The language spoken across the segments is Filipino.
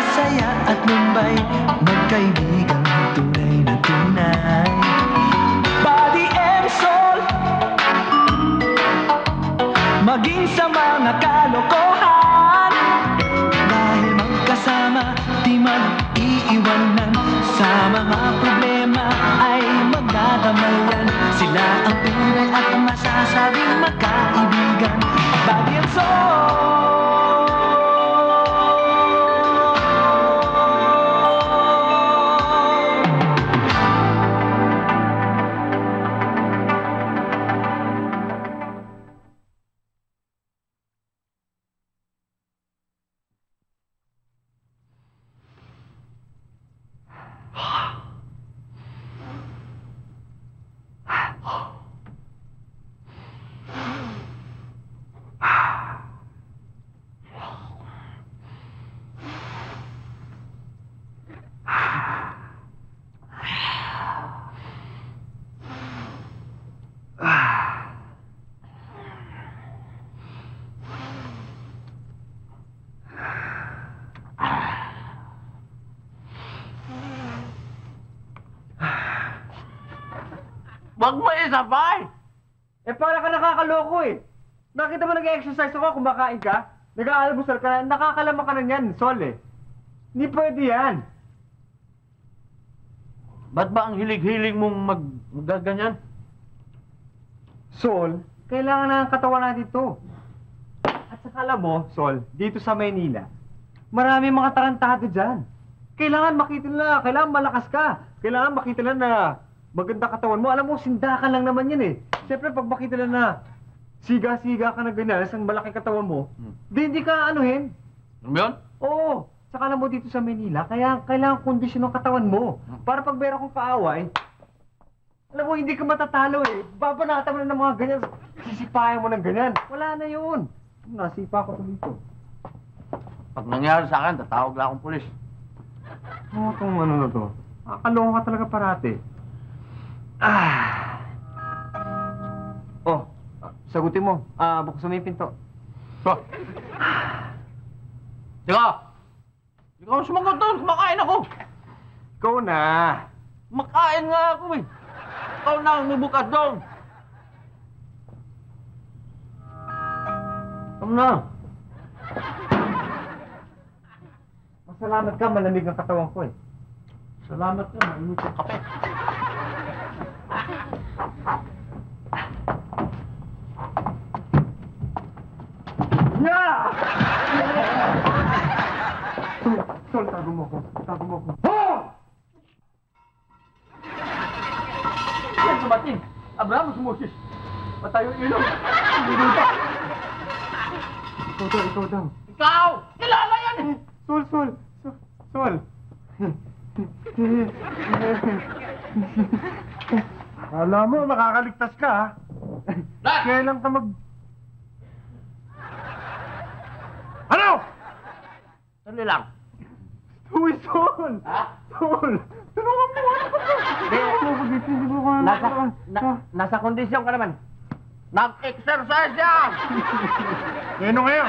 saya at lumbay, magkaibigang tunay na tunay. Body and soul, maging sa mga kalokohan, dahil magkasama di mag-iiwanan, sa mga problema ay magdadamayan. Sila ang tunay at masasabing magkaibigan. Body and soul. Wag mo isabay! Para ka nakakaloko eh. Nakita mo nag-exercise ako, kumakain ka, nag-aalmusal ka, nakakalama ka na yan, Sol eh. Hindi pwede yan. Ba't ba ang hilig-hilig mong maggaganyan? Sol, kailangan na ang katawan natin ito. At saka alam mo, Sol, dito sa Maynila, marami mga tarantado dyan. Kailangan makita nila, kailangan malakas ka. Kailangan makita nila na maganda katawan mo. Alam mo, sindakan lang naman yan eh. Siyempre, pag makita nila na siga-siga ka na ganyan, isang malaki katawan mo, hindi ka anuhin. Ano yun? Oo. Saka alam mo dito sa Manila, kaya kailangan kondisyon ng katawan mo. Para pag meron kang kaaway, alam mo, hindi ka matatalo eh. Babanatan mo na ng mga ganyan, sisipayan mo ng ganyan. Wala na yun. Nasipa ko to dito. Pag nangyari sa akin, tatawag lang akong pulis. Oo, itong ano na to. Kakaloko ka talaga parati. Oh, sagutin mo. Buksan mo yung pinto. Sige! Ikaw ang sumagot doon. Kumakain ako. Ikaw na. Kumakain nga ako eh. Ikaw na ang nubukas doon. Come na. Masalamat ka, malamig ang katawan ko eh. Salamat ka. Mainit yung kape. Yeah! Sol, tago mo ko. Tago mo ko. Yan sumating. Abraham sumusis. Patayo ilong. Hindi pa. Ikaw daw. Ikaw! Kilala yan eh! Sol. Alam mo, makakaligtas ka ha. Kailan ka Ano? Sandali lang. Uy, Sol! Ha? Sol! Tulungan mo! Nasa kondisyon ka naman. Nag-exercise yan! Ano ngayon?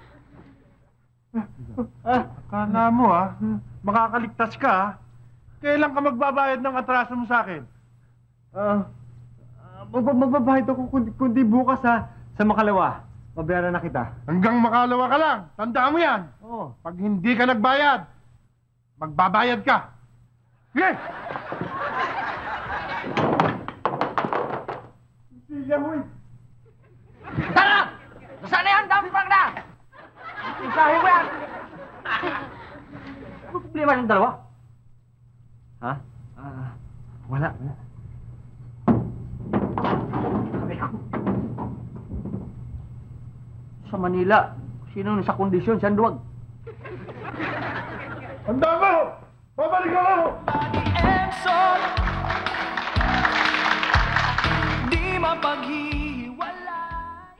Kala mo makakaligtas ka ha. Kailan ka magbabayad ng atraso mo sa akin? Magbabayad ako kundi bukas ha. Sa Makalawa. Babayaran na kita. Hanggang Makalawa ka lang. Tandaan mo yan. Oo. Pag hindi ka nagbayad, magbabayad ka. Sige! Sige, huy! Tara! Nasaan na yan? Dami pang na! Isahin mo yan! Ano problema ng dalawa? Ha? Wala. Sa Manila, sino nasa kondisyon, siyang duwag. Handa mo! Babalik ako! Body and soul, di mapaghiwalay.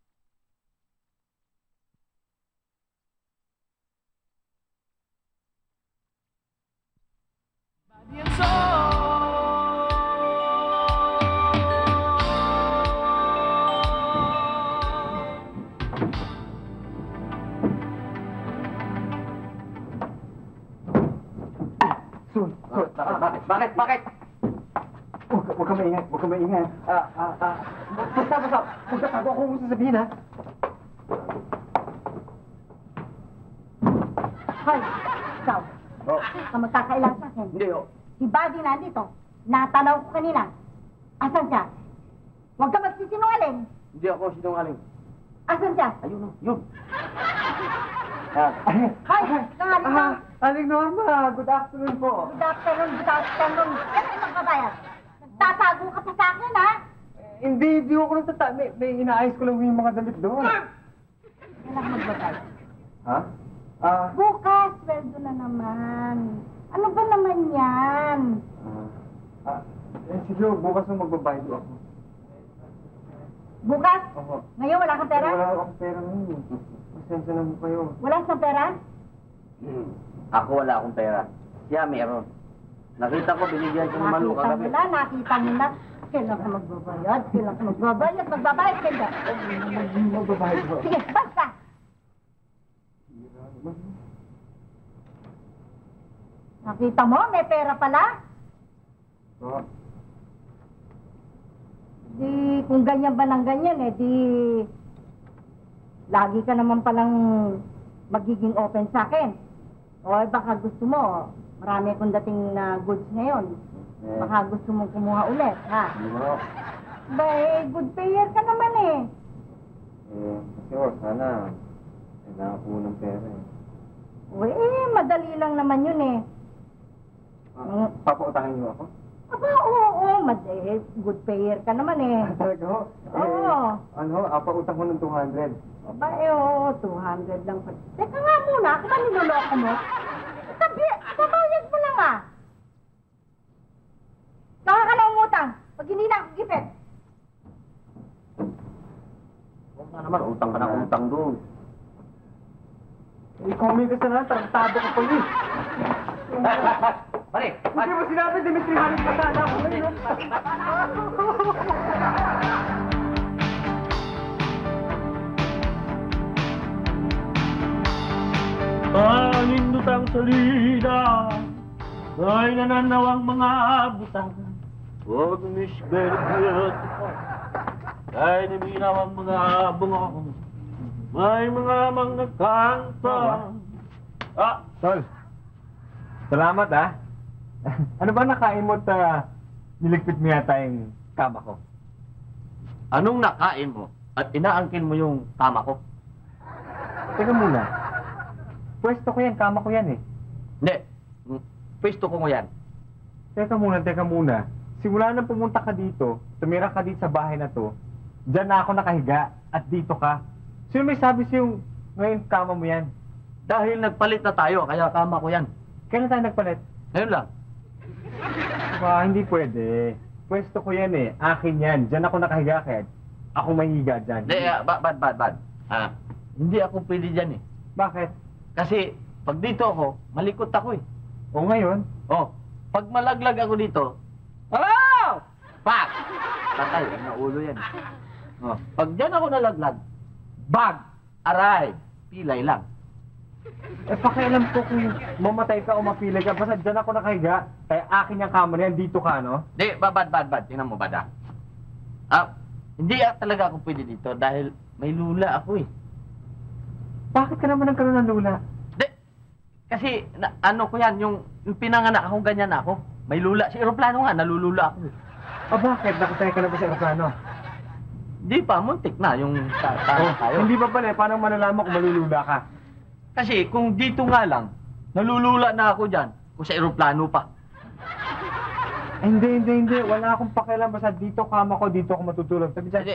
Body and soul. Sol, Bakit? Huwag ka maingay, huwag ka maingay. Basta, magtatago ako kung sasabihin, ha? Hoy, ikaw. Oh. Ka magkakailan sa akin. Hindi, oh. Si Buddy nandito. Natanaw ko kanina. Asan siya? Huwag ka magsisinungaling. Hindi ako sinungaling. Asan siya? Ayun, yun. Hoy, ikaw nga dito. Aling Norma, good afternoon po. Good afternoon, good afternoon. Ano yung kabayan? Nagtatago ka pa sa akin, ha? Hindi ako may inaayos ko lang yung mga damit doon. Kailan ka magbabay? Ha? Bukas, sweldo na naman. Ano ba naman yan? Sige, bukas na magbabayad ako. Bukas? Opo. Ngayon wala kang pera? Wala akong pera ngayon. Pasensya na po kayo. Wala kang pera? Ako wala akong pera. Siya meron. Nakita ko, binigyan ko naman mo kagabi. Nakita mo na. Kailan ka magbabayad? Magbabayad ka dyan. Magbabayad ko. Sige, basta. Nakita mo, may pera pala. Oo. Di, kung ganyan ba ng ganyan, di, lagi ka naman palang magiging open sa akin. O, baka gusto mo, marami akong dating na goods ngayon. Baka gusto mong kumuha ulit, ha? Oo. Good payer ka naman eh. Kasi sana, kailangan ko ng pera eh. Madali lang naman yun eh. Papautangin niyo ako? Aba, oo, good payer ka naman eh. Talaga ho? Oo. Pautang ko ng 200. Aba, oo, 200 lang pa. Teka nga muna, ako ba niloloko mo? Babayag mo lang ah. Saka ka na umutang, pag hindi na ako gipit. Huwag na naman, utang ka na utang doon. Ikaw may kasalanan, tarantado ka pa yun. Pare, Hindi mo sinabi, Dimitri, halos kasala ako ngayon. Panindutang salida ay nananawang mga butang. Oh, Miss Very Beautiful ay naminaw ang mga bungo. May mga kanta. Tol, salamat Ano ba nakain mo at niligpit mo yata yung kama ko? Anong nakain mo at inaangkin mo yung kama ko? Teka muna. Pwesto ko yan, kama ko yan eh. Hindi. Pwesto ko mo yan. Teka muna. Simula nang pumunta ka dito, tumira ka dito sa bahay na to, dyan na ako nakahiga at dito ka. Sino may sabi sa'yo ngayon kama mo yan? Dahil nagpalit na tayo, kaya kama ko yan. Kailan tayo nagpalit? Ngayon lang. Hindi pwede. Pwesto ko yan eh. Akin yan. Dyan ako nakahiga kaya ako mahihiga dyan. Hindi, bad. Hindi ako pwede dyan eh. Bakit? Kasi pag dito ako, malikot ako eh. O ngayon? Pag malaglag ako dito, pak! Patay, naulo yan. Pag dyan ako nalaglag, bag! Aray! Pilay lang. Pakialam ko kung mamatay ka o mapilay ka. Basta dyan ako nakahiga. Kaya akin yung kama na yan. Dito ka, no? Hindi, bad. Tingnan mo, bad hindi talaga ako pwede dito dahil may lula ako eh. Bakit ka naman nagkaroon ng lula? Hindi, kasi ano ko yan, yung pinanganak ako, ganyan ako. May lula. Sa aeroplano nga, nalulula ako eh. Bakit? Nakasaya ka na ba sa aeroplano? Hindi pa, muntik na yung tayo. Hindi pa pala. Paano malalaman kung malulula ka? Kasi kung dito nga lang, nalulula na ako dyan, kung sa aeroplano pa. Hindi. Wala akong pakialam. Basta dito kama ko, dito ako matutulog. Sabi dyan. Hindi.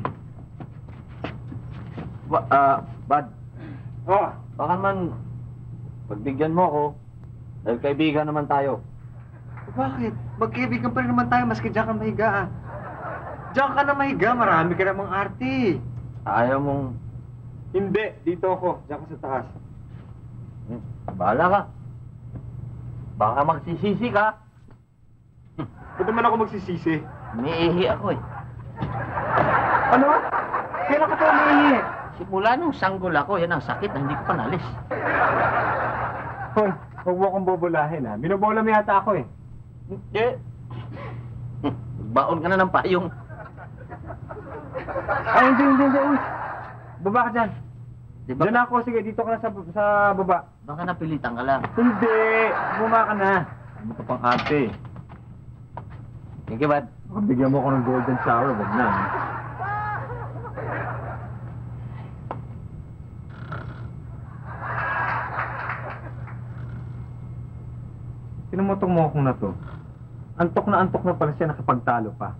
Bad. Baka man, pagbigyan mo ako, dahil kaibigan naman tayo. Bakit? Magkaibigan pa rin naman tayo, maski dyan ka mahiga Diyan ka na mahiga, marami ka namang arte. Ayaw mong... Hindi, dito ako. Diyan ka sa taas. Bahala ka. Baka magsisisi ka. Ba't naman ako magsisisi? Umiihi ako eh. Ano? Kailan ka pa umiihi? Simula nung sanggol ako, yan ang sakit na hindi ko pa nalis. Hoy, Huwag mo akong bubulahin, ha? Binobola mo yata ako, eh. Hindi. Baon ka na ng payong. Ay, hindi. Uy. Baba ka dyan. Di ba? Diyan ako. Sige, dito ka na sa baba. Baka napilitan ka lang. Hindi. Bumaba ka na. Ano ka pang ate? Thank you, bud. Baka bigyan mo ako ng golden shower. Wag na. Tinumutong mo akong na to. Antok na pala siya nakapagtalo pa.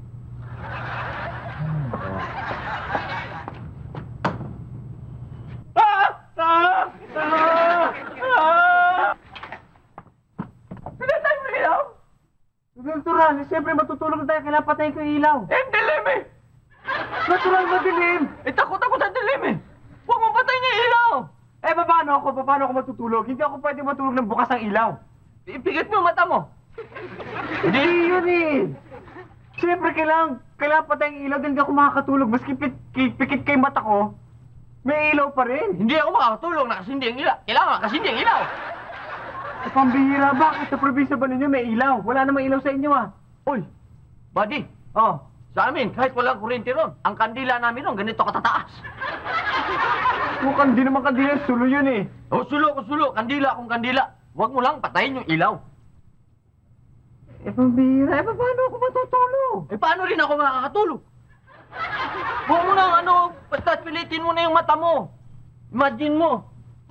Natural, siyempre matutulog na tayo, kailangan patayin ko yung ilaw. Dilim eh! Natural, madilim! Takot ako sa dilim eh! Huwag mo patayin yung ilaw! Eh, paano ako matutulog? Hindi ako pwede matulog ng bukas ang ilaw. Ipikit mo yung mata mo! Hindi yun eh! Siyempre, kailangan patayin yung ilaw dahil hindi ako makakatulog. Maski pikit kay mata ko, may ilaw pa rin. Hindi ako makakatulog, nakasindi ang ilaw. Kailangan nakasindi ang ilaw! Eh, pambihira, bakit? Sa probinsya ba ninyo may ilaw? Wala namang ilaw sa inyo ah. Uy! Buddy! Oh, Sa amin, kahit walang kuryente ron, ang kandila namin ron, ganito katataas. mukhang di naman kandila, sulo yun eh. O, sulo, kandila kung kandila. Huwag mo lang patayin yung ilaw. Eh, pambihira, paano ako matutulog? Paano rin ako makakatulog? Huwag mo na, basta pilitin mo na yung mata mo. Imagine mo.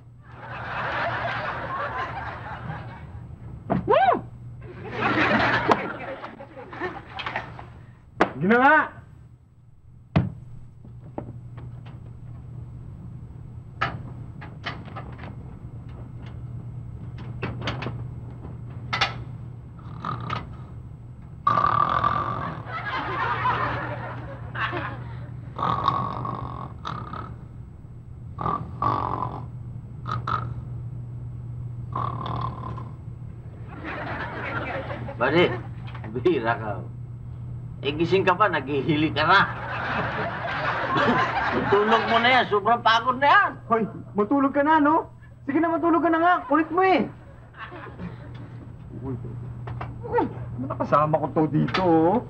Sige na nga! Buddy, bihira ka. Gising ka pa, naghihili ka na. Tulog mo na yan, sobrang pagod na yan. Hoy, matulog ka na, no? Sige na, matulog ka na nga. Kulit mo eh. Uy, nakasama ko to dito, oh.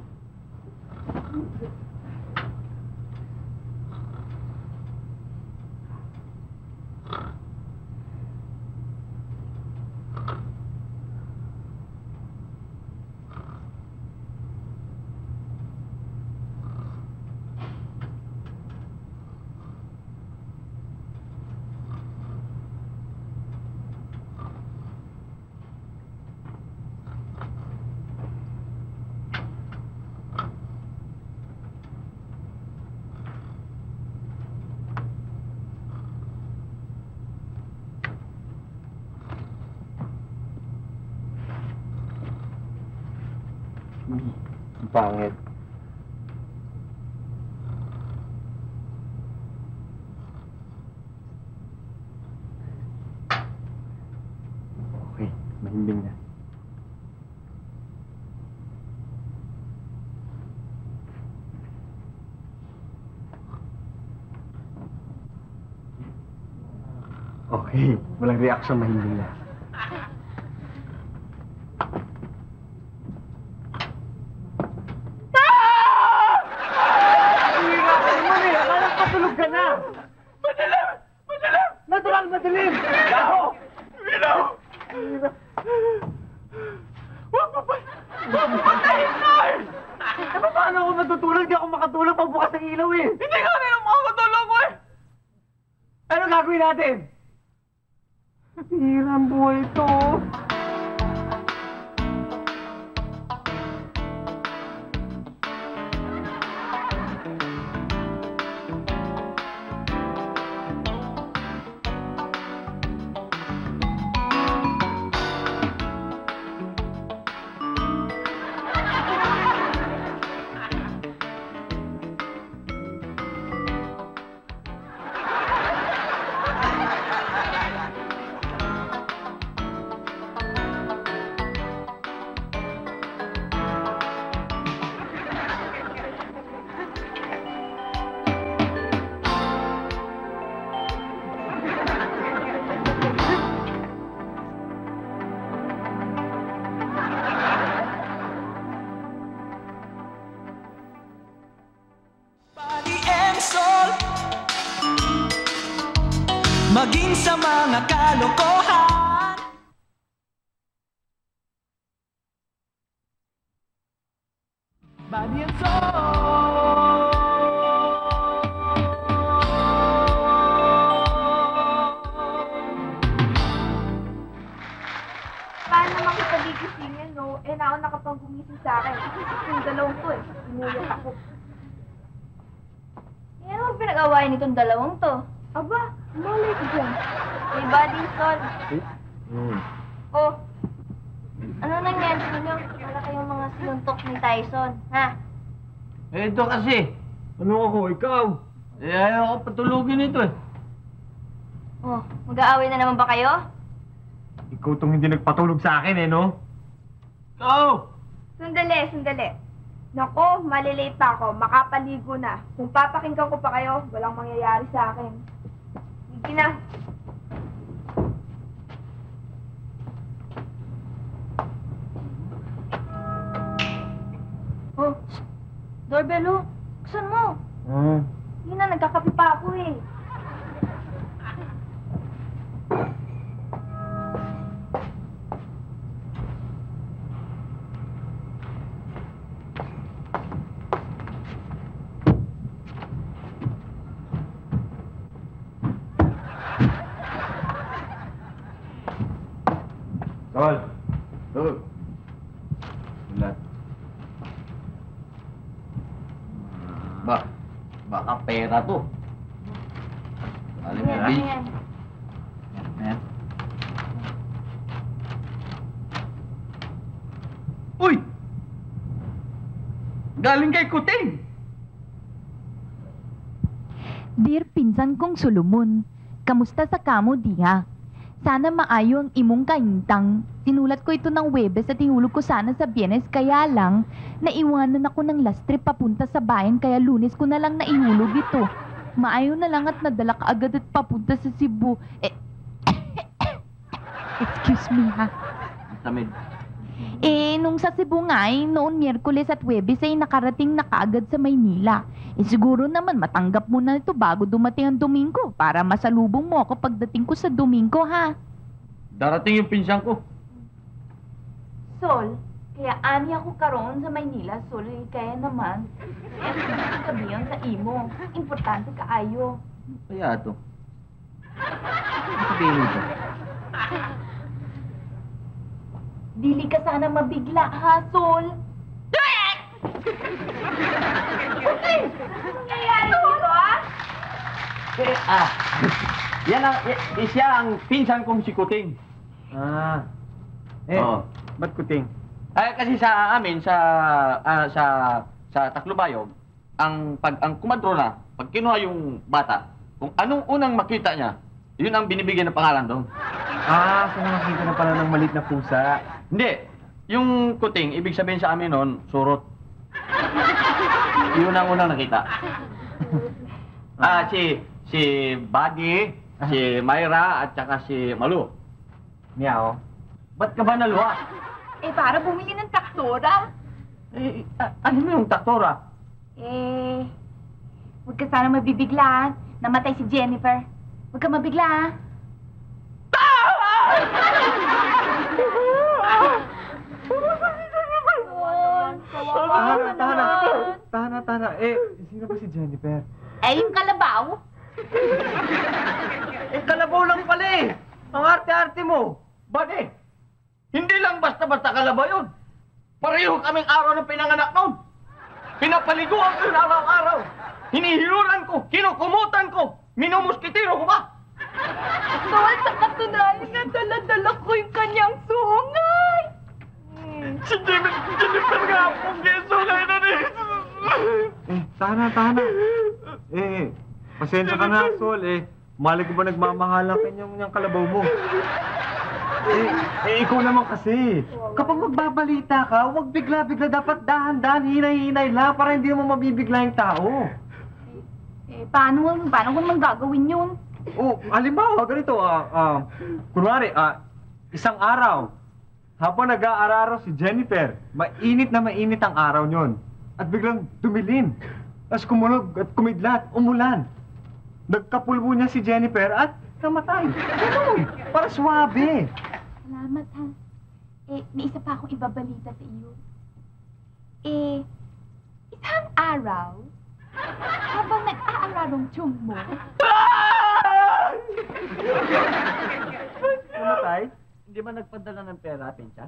Ang pangit. Okay, mahimbing na. Okay, walang reaction, mahimbing na. Madilim! Ilaw! Huwag mo patayin ko eh! Eh, paano ako matutulog? Di ako makatulog pag bukas ang ilaw eh! Hindi ka rin makakatulog ko eh! Ano gagawin natin? Hirang buhay ito. kalokohan. Body and Paano naman kita gigisingin, no? Eh, nauna ka pang gumising sa akin. Kasi yung dalawang to, eh. Inuyat ako. Eh, ano ang pinag-awayan nitong dalawang to? Aba, malay ko dyan. May body sol. Oh, Ano nangyari sa inyo? Wala kayong mga sinuntok ni Tyson, ha? Eh, ito kasi. Ano ako, ikaw? Eh, ayaw ko patulugin ito eh. Oh, mag-aaway na naman ba kayo? Ikaw tong hindi nagpatulog sa akin eh, no? Ikaw! sandali. Nako, malilate pa ako. Makapaligo na. Kung papakinggan ko pa kayo, walang mangyayari sa akin. Sige na. Oh, doorbell, oh. Buksan mo. Yun na, nagkakape pa ako eh. Sol! Sol! Wala. Baka pera to. Alam mo, Ano yan? Ayan. Uy! Galing kay Kuting! Dear pinsan kong Solomon, kamusta sa kamo diha? Sana maayo ang imong kaintang. Sinulat ko ito ng Webes at ihulog ko sana sa Biyernes, kaya lang naiwanan ako ng last trip papunta sa bayan, kaya Lunes ko na lang naihulog ito. Maayo na lang at nadala ka agad at papunta sa Cebu. Excuse me ha. Tamid. Nung sa Cebu nga noon Miyerkules at Webes ay nakarating na kaagad sa Maynila. Siguro naman matanggap mo na ito bago dumating ang Domingo para masalubong mo ako pagdating ko sa Domingo, ha? Darating yung pinsan ko. Sol, kaya ani ako karoon sa Maynila, Sol, kaya naman, sabihan sa imo. Importante kaayo. Kaya to. Ano sabihin nito? Dili ka sana mabigla, ha, Sol? Nangyayari dito, ah? Yan ang, siya ang pinsan kong si Kuting. Oo. Ba't kuting? Kasi sa amin, sa Taclobayog, ang kumadrona, pag kinuha yung bata, kung anong unang makita niya, yun ang binibigyan ng pangalan doon. So nakakita na pala ng maliit na pusa. Hindi. Yung Kuting, ibig sabihin sa amin noon, surot. Yun ang unang nakita. Si Buddy, si Myra, at saka si Malu. Meow. Ba't ka ba naluha? Eh, para bumili ng traktora. Ano mo yung taktora? Huwag ka sana mabibigla, namatay si Jennifer. Huwag ka mabigla, ha? Tahana. Sino ba si Jennifer? Yung kalabaw. Kalabaw lang pala eh! Ang arte-arte mo! Buddy! Hindi lang basta-basta kalabaw yun! Pareho kaming araw ng pinanganak nun! Pinapaliguan ko yun araw-araw! Hinihiluran ko! Kinukumutan ko! Minumuskitiro ko ba? Sol, sa katunayan nga, dala-dala ko yung kanyang sungay. Si Jennifer nga pong sungay na rin! Tahana. Pasensya ka na, Sol. Mali ko ba nagmamahalan kanyang kalabaw mo? Ikaw naman kasi. Kapag magbabalita ka, huwag bigla-bigla. Dapat dahan-dahan, hinay-hinay lang para hindi mo mabibigla yung tao. Paano ko naman gagawin yun? Halimbawa, ganito, kunwari, isang araw, habang nag-aararo si Jennifer, mainit na mainit ang araw nyon. At biglang tumilin. Tapos kumunog at kumidlat, umulan. Nagkapulbo niya si Jennifer at kamatay. Ganun, para swabe. Salamat, ha. May isa pa akong ibabalita sa iyo. Isang araw, habang nag-aararong tiyong mo, Kamatay? Hindi ba nagpadala ng pera, Pinsan?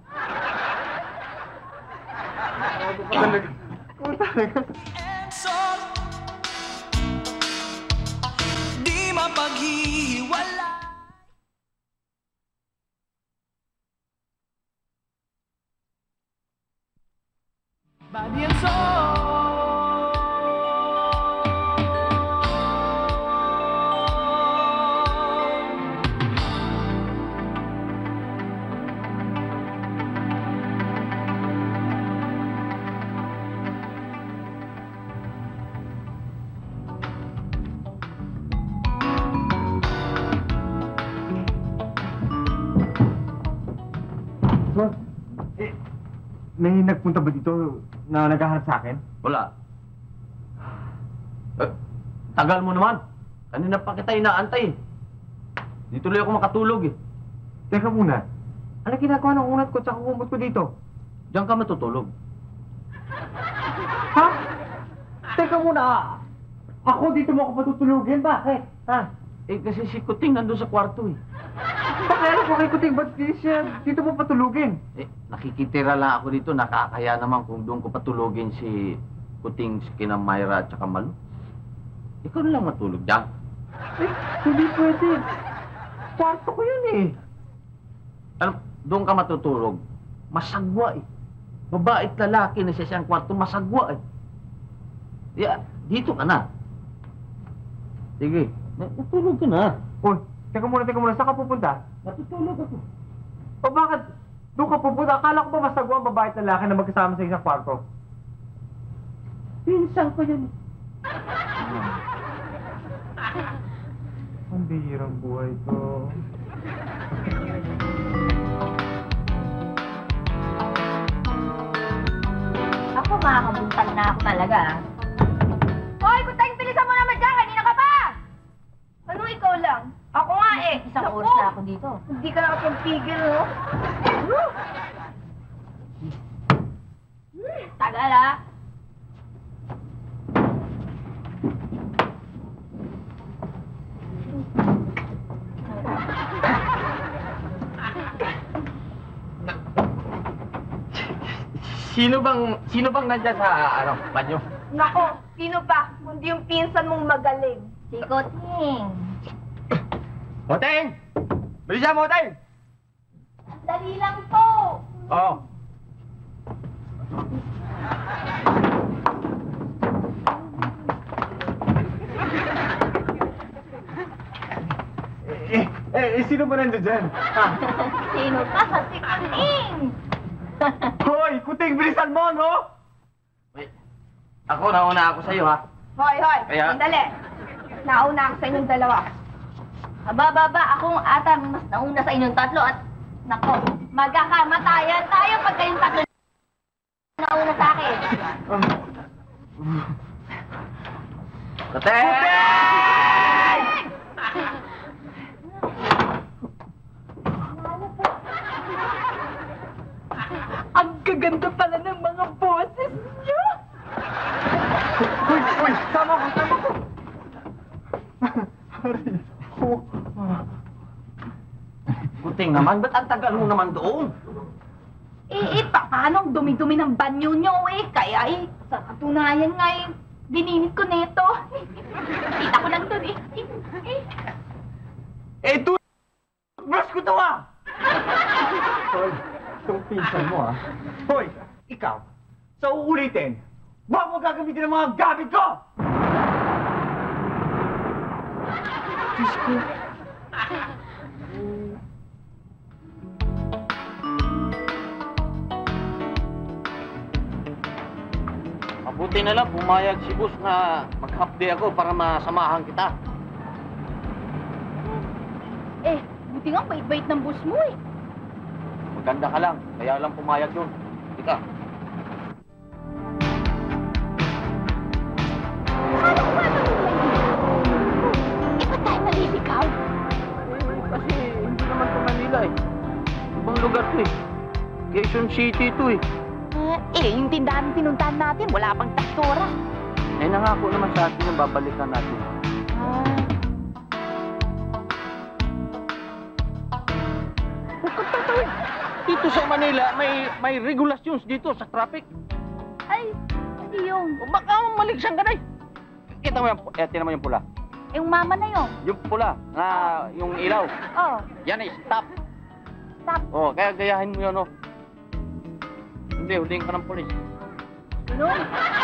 Sol, di mapaghihiwalay. Body and soul. So, may nagpunta ba dito na naghahanap sa akin? Wala. Tagal mo naman. Kanina pa kita inaantay. Di tuloy ako makatulog eh. Teka muna. Ano ginagawa ng unat ko at kumot ko dito? Diyan ka matutulog. Ha? Teka muna. Ako dito mo ako patutulugin. Bakit? Ha? Eh kasi si Kuting nandun sa kwarto eh. Pakailan ko kay Kuting, ba't di siya dito mo patulugin? Eh, nakikitira lang ako dito. Nakakaya naman kung doon ko patulogin si Kuting, si kina Myra at saka Malu. Ikaw na lang matulog dyan. Eh, hindi pwede. Kwarto ko yun eh. Alam, doon ka matutulog. Masagwa eh. Babae at lalaki na sa siyang kwarto, masagwa eh. Yeah, dito ka na. Sige, natulog ka na. Uy, teka muna. Saan ka pupunta? Matutulog ako. O bakit? Doon ka pupunta? Akala ko ba masagwa ang babae at lalaki na magkasama sa isang kwarto? Pinsan ko yan. Ang bihirang buhay ko. Ako, makakabuntag na ako talaga. Hoy, Kuteng, bilisan mo naman dyan! Kanina ka pa! Ano ikaw lang? Ako nga eh. Isang Naku, oras na ako dito. Hindi ka nakapagpigil, no? Tagal, ha? Sino bang nandyan sa, banyo? Nako, sino pa? Kundi yung pinsan mong magaling. Si Kuting. Hoteng! Bilisan mo, Hoteng! Dali lang po. Oo. Sino ba nandiyan dyan? Ha? Sino ka? Si Kuting. Hoy, Kuting, bilisan mo, no? Wait. Ako, nauna ako sa'yo, ha? Hoy, Kaya- sandali. Nauna ako sa inyong dalawa. Baba, akong ata mas nauna sa inyong tatlo at nako, magkakamatayan tayo pag kayong tatlo nauna sa akin. Hoteng! ang gaganda pala ng mga boses niyo! Uy, sama ko. Hari ko. Kuting naman, ba't ang tagal mo naman doon? Paano ang dumi-dumi ng banyo niyo Kaya sa katunayan nga dininit ko nito. Kita ko lang doon Brush ko to, ha? Hoy, itong pinsan mo, ha? Hoy, ikaw, sa uulitin, huwag mo gagamitin ng mga gamit ko! Diyos ko. Mabuti na lang, pumayag si boss na mag-half day ako para masamahan kita. Buti nga bait-bait ng boss mo Maganda ka lang, kaya lang pumayag yun. Ika. Paano ko ba naman? Ba't tayo naliligaw? Manila eh. Ibang lugar to eh. Quezon City to eh. Yung tindahan pinuntahan natin, wala pang taktora. Eh, nangako naman sa atin yung babalikan natin. Huwag kang tatawid. Dito sa Manila, may regulations dito sa traffic. Ay, hindi yung. O baka maligsan ka na eh. Kita mo yung, tingnan mo yung pula. Yung mama na yun. Yung pula, yung ilaw. Oh, Yan ay stop. stop. Oh, kaya gayahin mo yun, oh. Hindi, huling ka ng polis. Ganun.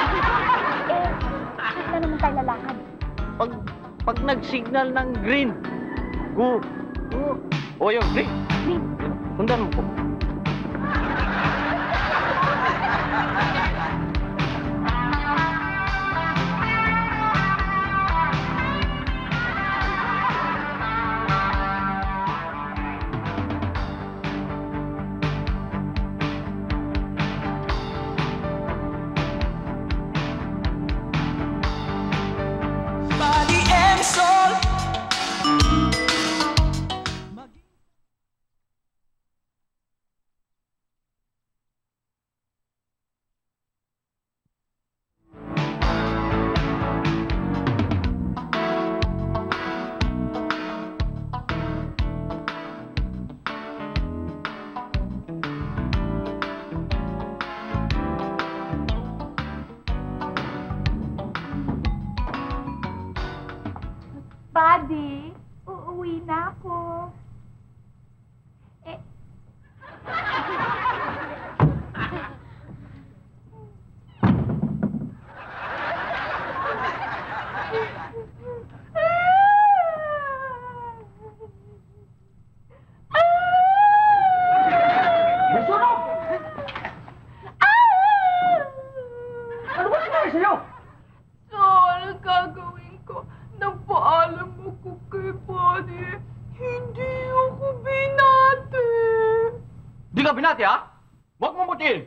Bakit na naman tayo lalakad? Pag nag-signal ng green, go. Oh, O, yung green. green. Sundan mo po. Body and soul. Buddy, uuwi na ako. Eh, Nasunog! Ano ba nangyari sa'yo? Sol, gagawin ko. Nagpaalam ako kay Buddy. Hindi ako binati. Di ka binati, ha? Huwag mo butiin.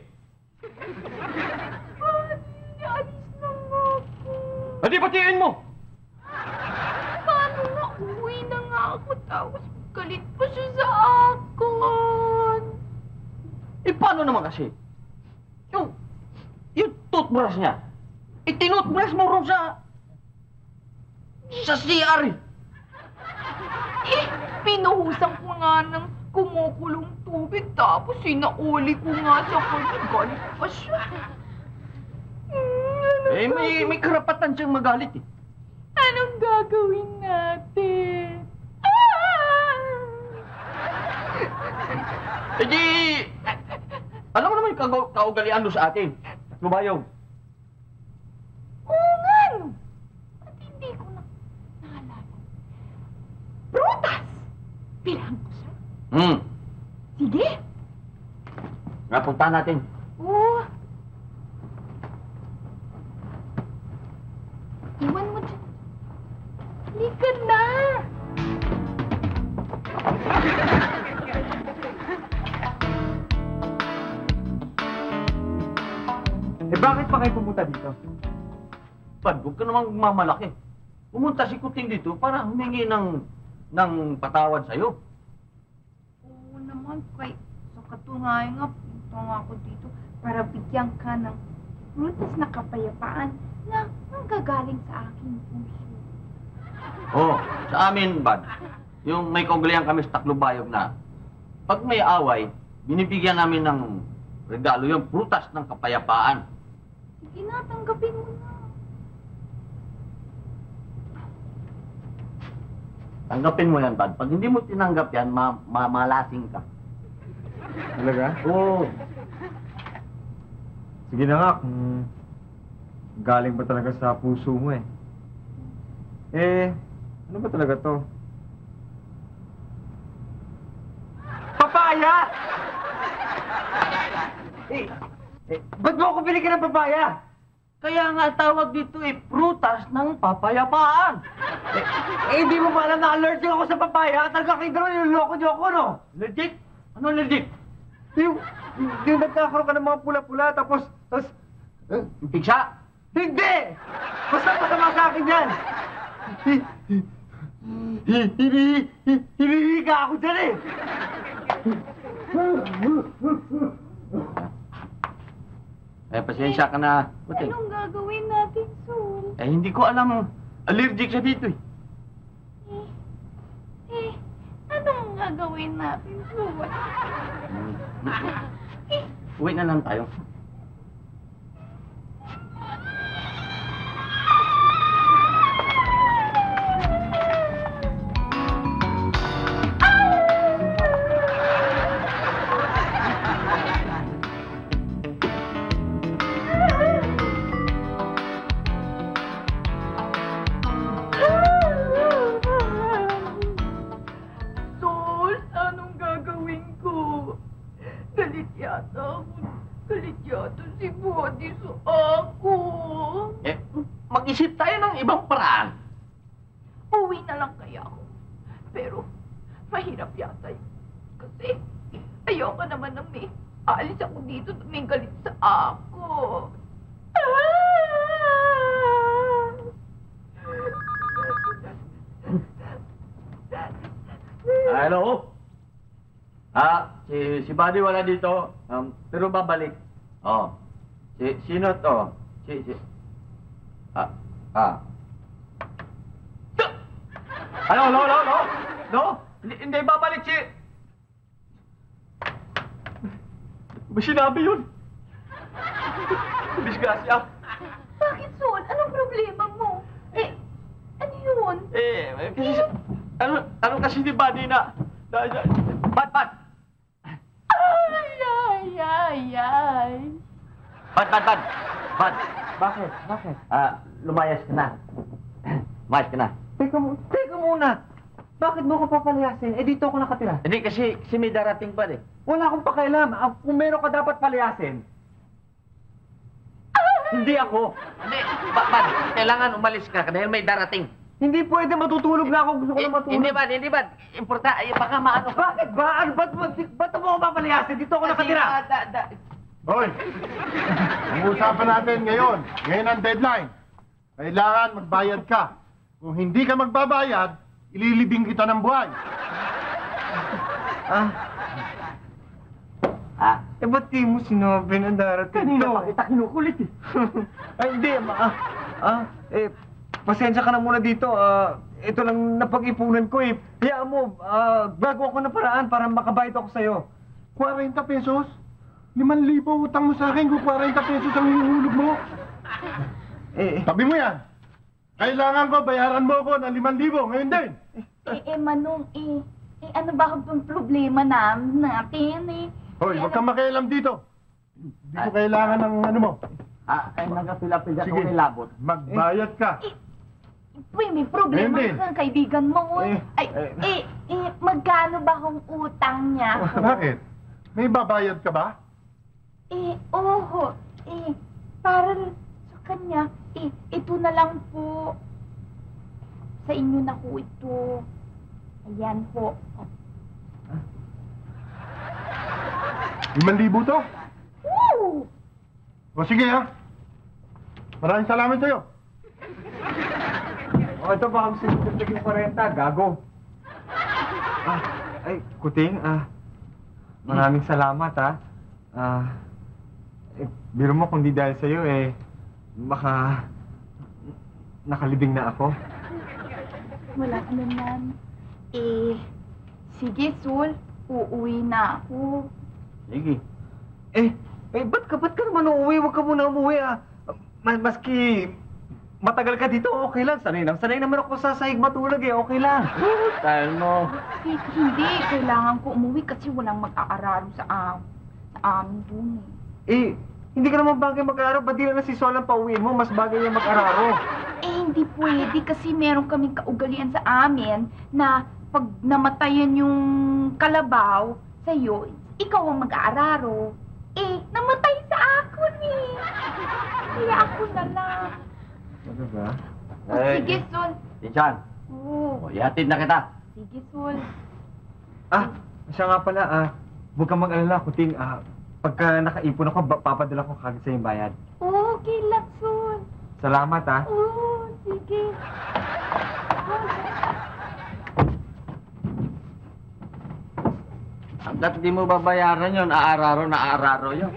Buddy, alis na nga ako. Hindi batiin mo. Paano na uwi na nga ako tapos galit pa siya sa akin. Eh, paano naman kasi? Yung toothbrush niya, itinutbrush mo rin sa CR. Pinuhusan ko nga ng kumukulong tubig tapos sinauli ko nga sa kanya. Galit pa siya. Eh, may karapatan siyang magalit eh. Anong gagawin natin? Eh di, alam mo naman yung kaugalian doon sa atin. Lubayog. Oo nga, no. Ba't hindi ko na naalala? Prutas! Bilang ko siya. Sige. Napunta natin. Oo. Iwan mo dyan. Halika na. Eh bakit pa kayo pumunta dito? Pad, huwag ka namang mamalaki. Pumunta si Kuting dito para humingi ng patawad sa'yo. Oo naman, kay sa katunayan nga, punta nga ako dito para bigyan ka ng prutas na kapayapaan na nanggagaling sa aking puso. Oo, sa amin, Bad, yung may kaugalian kami sa Taclobayog na pag may away, binibigyan namin ng regalo yung prutas ng kapayapaan. Sige na, tanggapin mo na. Tanggapin mo yan, Bad. Pag hindi mo tinanggap yan, malasing ka. Talaga? Oo. Sige na nga, kung galing ba talaga sa puso mo eh. Eh, ano ba talaga to? Papaya! Ba't mo ako binigyan ng papaya? Kaya nga tawag dito prutas ng papayapaan. Hindi mo ba alam na allergic ako sa papaya? Talaga kayo dalawa niloloko niyo ako, no? Allergic? Ano allergic? Yung nagkakaroon ka ng mga pula-pula, tapos... Yung pigsa? Hindi! Basta masama sa akin yan! Hinihiga ako dyan eh! Pasensya ka na. Puting. Anong gagawin natin, Sol? Hindi ko alam. Allergic siya dito eh. Anong gagawin natin, Sol? Uwi na lang tayo. Sol, anong gagawin ko? Galit yata si Body sa ako. Mag-isip tayo ng ibang paraan. Uwi na lang kaya ako. Pero, mahirap yata yun. Kasi, ayoko naman na may aalis ako dito na may galit sa ako. Hello? Si Buddy wala dito. Pero babalik. Oh. Sino to? Hello? No? Hindi babalik si... Ba sinabi yun? Disgrasya. Bakit, Sol? Anong problema mo? Ano yun? Kasi... Ano kasi ni Buddy na... Bad! Ay. Bad! Bakit? Lumayas ka na. Lumayas ka na. Teka muna! Bakit mo ko papalayasin? Dito ako nakatira. Hindi kasi may darating pa eh. Wala akong pakialam. Kung meron ka dapat palayasin. Hindi ako. Hindi, Bad. Kailangan umalis ka dahil may darating. Hindi pwede, matutulog na ako. Gusto ko na matulog. Hindi, Bad. Baka maano. Bakit ba? Ba't mo ako papalayasin? Dito ako nakatira. Hoy! Ang usapan natin ngayon ang deadline. Kailangan magbayad ka. Kung hindi ka magbabayad, ililibing kita ng buhay. Ba't di mo sinabi na darating Kanina pa kita kinukulit eh. Ay, hindi, pasensya ka na muna dito. Ito lang napag-ipunan ko eh. Hayaan mo, bago ako ng paraan para makabayad ako sa'yo. 40 pesos? 5,000 utang mo sa akin kung 40 pesos ang hinuhulog mo. Tabi mo yan. Kailangan ko, bayaran mo ako ng 5,000 ngayon din. Manong, ano ba ang problema natin? Hoy, huwag kang makialam dito. Hindi ko kailangan ng ano mo. Nagapila-pila ko Sige, may labot. magbayad ka. May problema Hindi. kang kaibigan mo. Magkano ba ang utang niya? Bakit? May babayad ka ba? Oo. Para sa kanya, ito na lang po. Sa inyo na po ito. Ayan po. 5,000 to? Woo! O sige ha. Maraming salamat sa'yo. Ito baka gusto mo naging 40, gago. Kuting, maraming salamat biro mo kung di dahil sa'yo baka nakalibing na ako. Walang anuman. Sige, Sol. Uuwi na ako. Sige. Ba't ka naman uuwi? Huwag ka muna umuwi Maski matagal ka dito, okay lang. Sanay naman ako sa sahig matulog okay lang. Tayo mo. Hindi. Kailangan ko umuwi kasi walang mag-aararo sa amin dun Hindi ka naman bagay mag-araro. Ba't di na si Sol ang pauwiin mo? Mas bagay yung mag-araro. Hindi pwede kasi meron kaming kaugalian sa amin na pag namatayan yung kalabaw sa'yo, ikaw ang mag-aararo. Namatay sa akin Kaya ako na lang. Ano ba? Sige, Sol. Diyan. Oo. Ihatid na kita. Sige, Sol. Siya nga pala, huwag kang mag-alala, Kuting. Pagka nakaipon ako, papadala ko kagad sa yung bayad. Okay lang, Sol. Salamat, Oo, sige. Hanggat di mo babayaran yun, aararo yun.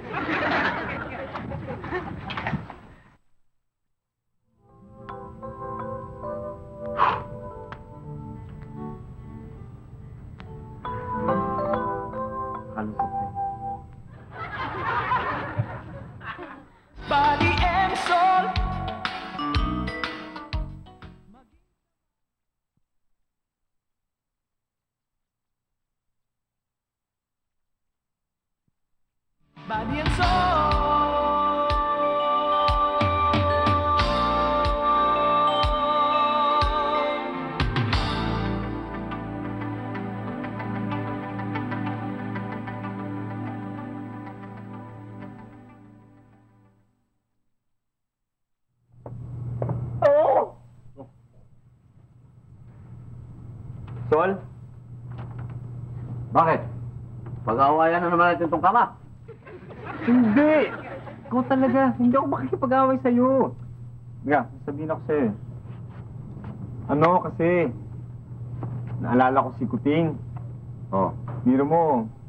Body and soul. Body and soul. Sol? Bakit? Pag-aawayan na naman natin itong kama. Hindi! Ikaw talaga, hindi ako makikipag-away sa'yo. Biga, sabihin ako sa'yo. Ano kasi, naalala ko si Kuting. Oh. Biro mo,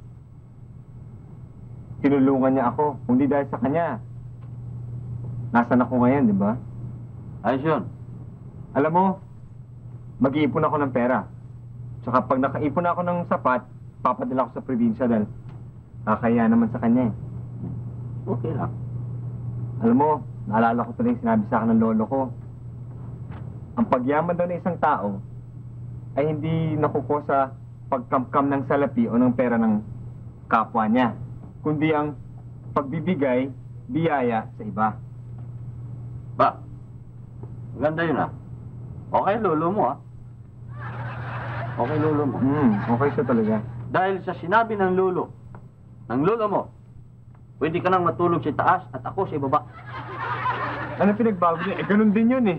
tinulungan niya ako. Kung di dahil sa kanya, nasan ako ngayon, di ba? Ayos yun. Alam mo, mag-iipon ako ng pera. Tsaka pag nakaipon ako ng sapat, papadala ko sa probinsya dahil nakakaya naman sa kanya eh. Okay lang. Alam mo, naalala ko tuloy yung sinabi sa akin ng lolo ko. Ang pagyaman daw ng isang tao ay hindi nakukuha sa pagkamkam ng salapi o ng pera ng kapwa niya, kundi ang pagbibigay, biyaya sa iba. Ba, maganda yun ah. Okay, lolo mo ah. Okay, lolo mo. Okay siya talaga. Dahil sa sinabi ng lolo mo, pwede ka nang matulog sa taas at ako sa ibaba. Ano pinagbago niya? Eh, ganun din yun eh.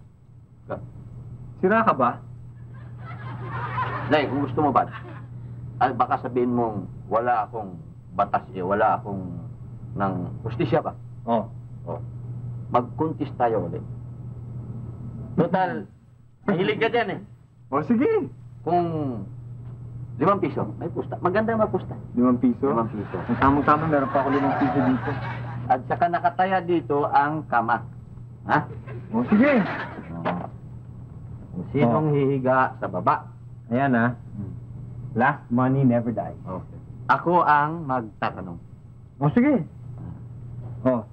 Sira ka ba? Nay, kung gusto mo ba, ay baka sabihin mong wala akong batas wala akong ng justisya ba? Oo. Oh. Mag-contest tayo ulit. Total, mahilig ka dyan eh. O sige. Kung 5 piso, may pusta. Maganda yung pusta. 5 piso? 5 piso. Ang tamang-tamang meron pa ako 5 piso dito. At saka nakataya dito ang kama. Ha? O sige. Kung sinong hihiga sa baba. Ayan ah. Last money never dies. Okay. Ako ang magtatanong. O sige. O.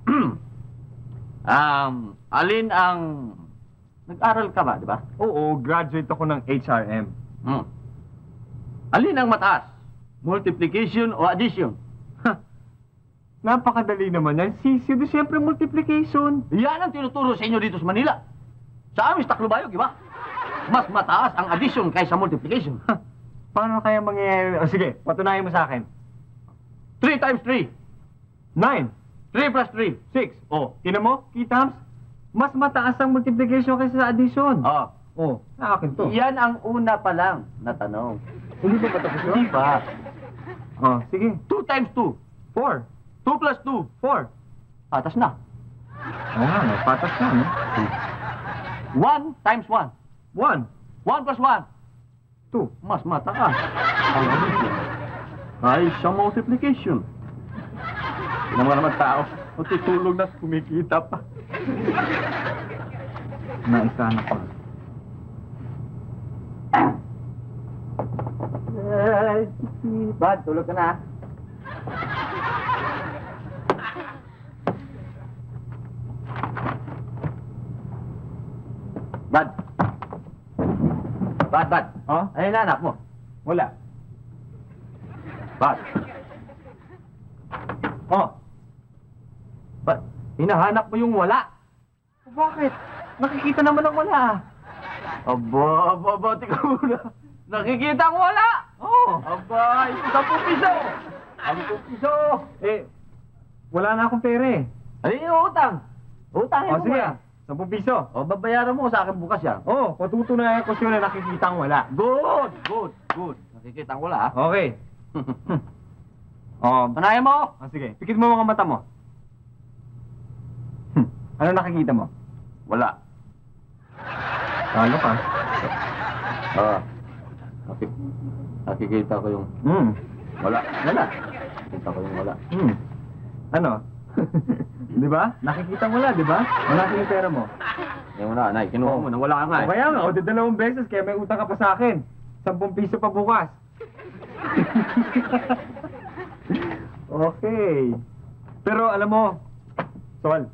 Alin ang... Nag-aral ka ba, di ba? Oo, graduate ako ng HRM. Alin ang mataas? Multiplication o addition? Napakadali naman yan. Sisyo, di siyempre multiplication. Yan ang tinuturo sa inyo dito sa Manila. Sa amin, sa Taclobayog, di ba? Mas mataas ang addition kaysa multiplication. Paano kaya mangyayari? O sige, patunayan mo sa akin. 3 times 3. 9. 3 plus 3. 6. O, tinan mo, Kitams? Mas mataas ang multiplication kaysa sa addition. Oh. O, sa akin to. Yan ang una pa lang na tanong. Hindi ba tapos yun? Hindi ba? O, sige. 2 times 2. 4. 2 plus 2. 4. Patas na. Oo nga, no? Patas na, no? 1 times 1. 1. 1 plus 1. 2. Mas mataas ang addition ay sa multiplication. Tingnan mo naman tao, matutulog na kumikita pa. Naisana ko. Ay, Bad, tulog ka na. Bad. Bad. Oh? Ano yung anak mo? Wala. Bad. Oh, Bad. Hinahanap mo yung wala. bakit? Nakikita naman ang wala. Aba, tika muna. Nakikita ang wala. Oh. Aba, 10 piso. 10 piso. Eh, wala na akong pera eh. Ano yung utang? Utangin O, mo sige. ba? 10 piso. O, babayaran mo sa akin bukas yan. Oh, patutunayan ko siya na nakikita ang wala. Good. Nakikita ang wala, ha? Okay. Oh, Panayan mo. sige. Pikit mo mga mata mo. Ano nakikita mo? Wala. Talo ka. Ah. Nakikita ko yung... Wala. Kita ko yung wala. Ano? Di ba? Nakikita mo na, di ba? Wala yung pera mo. Yung wala, Nay. Kinuha mo. Nawala ka nga O kaya nga, o 2 beses, kaya may utang ka pa sa akin. 10 piso pa bukas. Okay. Pero alam mo, Sol,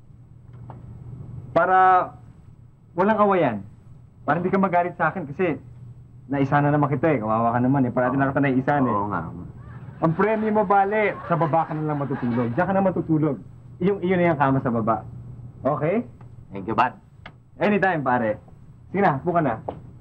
para walang kawayan, para hindi ka magalit sa akin kasi naisa na naman kita eh. Kawawa ka naman eh. Parati na kita naisan eh. Oo nga. Ang premyo mo, bale, sa baba ka na lang matutulog. Diyan ka na matutulog. Iyon na yung kama sa baba. Okay? Thank you, Bad. Anytime, pare. Sige na, buka na.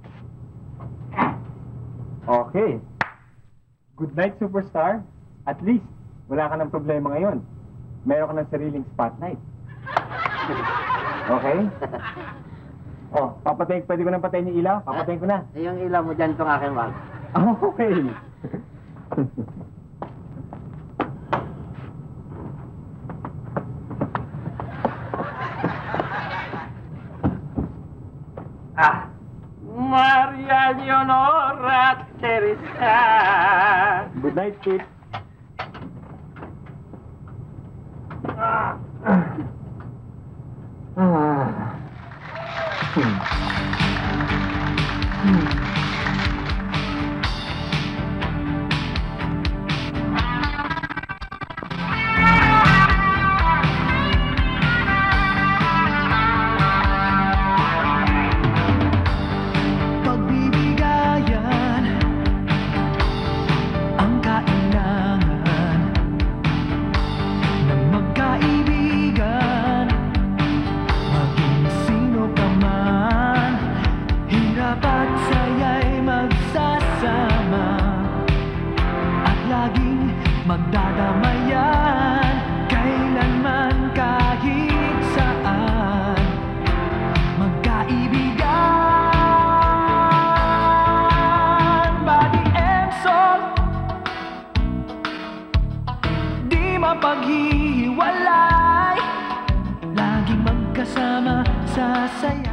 Okay. Good night, superstar. At least, wala ka ng problema ngayon. Meron ka ng sariling spotlight. Okay? Oh, pwede ko nang patayin yung ilaw? Papatayin ko na. Yung ilaw mo dyan itong aking wag. Okay. Maria Leonora Teresa. Good night, Pete. Pagbibigayan ang kailangan ng magkaibigan. Maging sino ka man, hirap at saya'y magsasama at laging magdadamayan, kailanman kahit saan. Magkaibigan, body and soul, di mapaghihiwalay, laging magkasama sa saya.